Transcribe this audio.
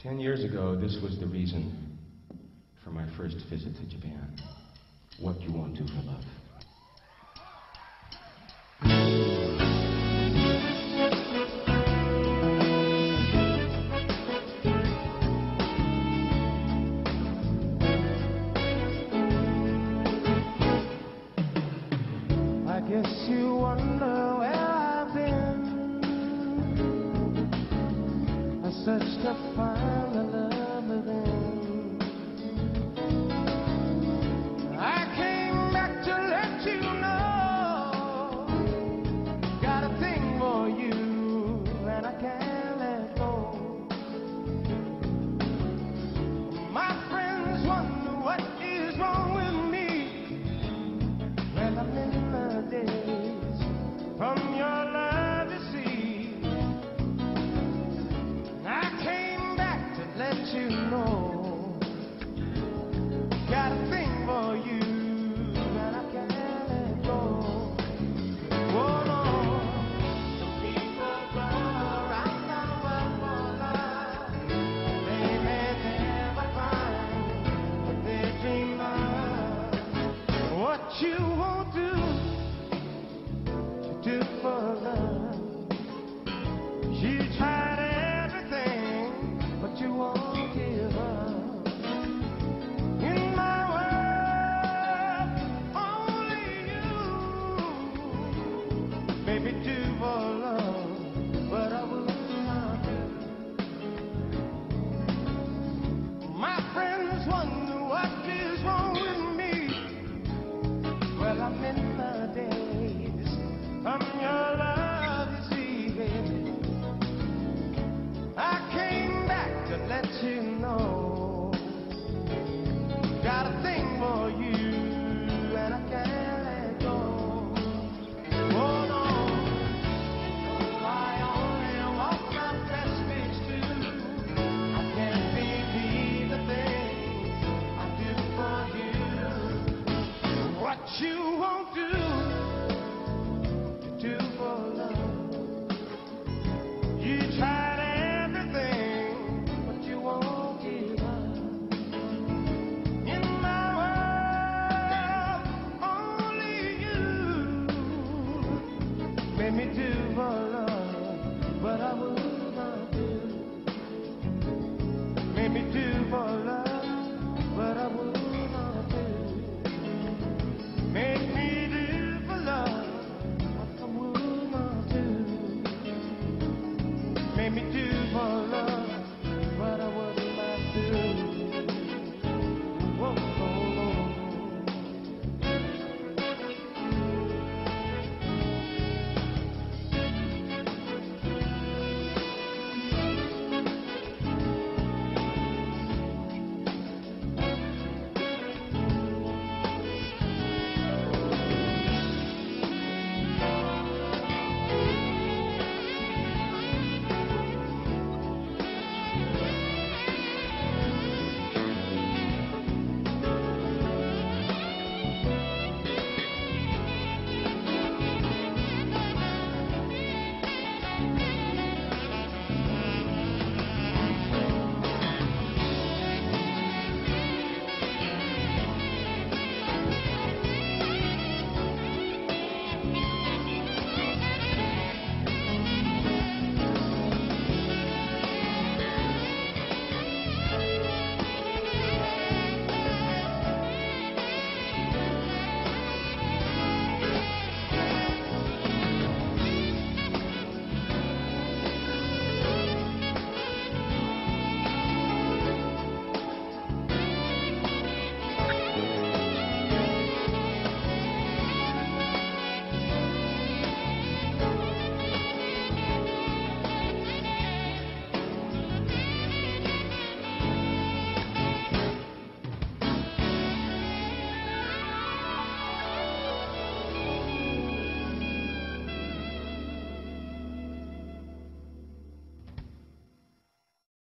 10 years ago, this was the reason for my first visit to Japan. What you won't do for love. I guess you wonder where I've been. I searched to find the love within. I came back to let you know, got a thing for you, and I can't let go. My friends wonder what is wrong with me. Well, I'm in the days from your love, you see. I came back to let you know, got a thing for you, and I can't let go. Oh no, some people go around the world for love. They may never find what they dream of. What you won't do, you do for love. You tried everything, but you won't give up. In my world, only you, baby, do for love, but I will not do. My friends wonder what is wrong with me. Well, I'm in the days from your love, you see, baby. I came back to let you know, got a thing for you, and I can't let go. Oh no, I only walk my best speech too. I can't believe the things I do for you. What you won't do, you do for love. You tried everything, but you won't give up. In my world, only you made me do for love, but I will not do. Made me do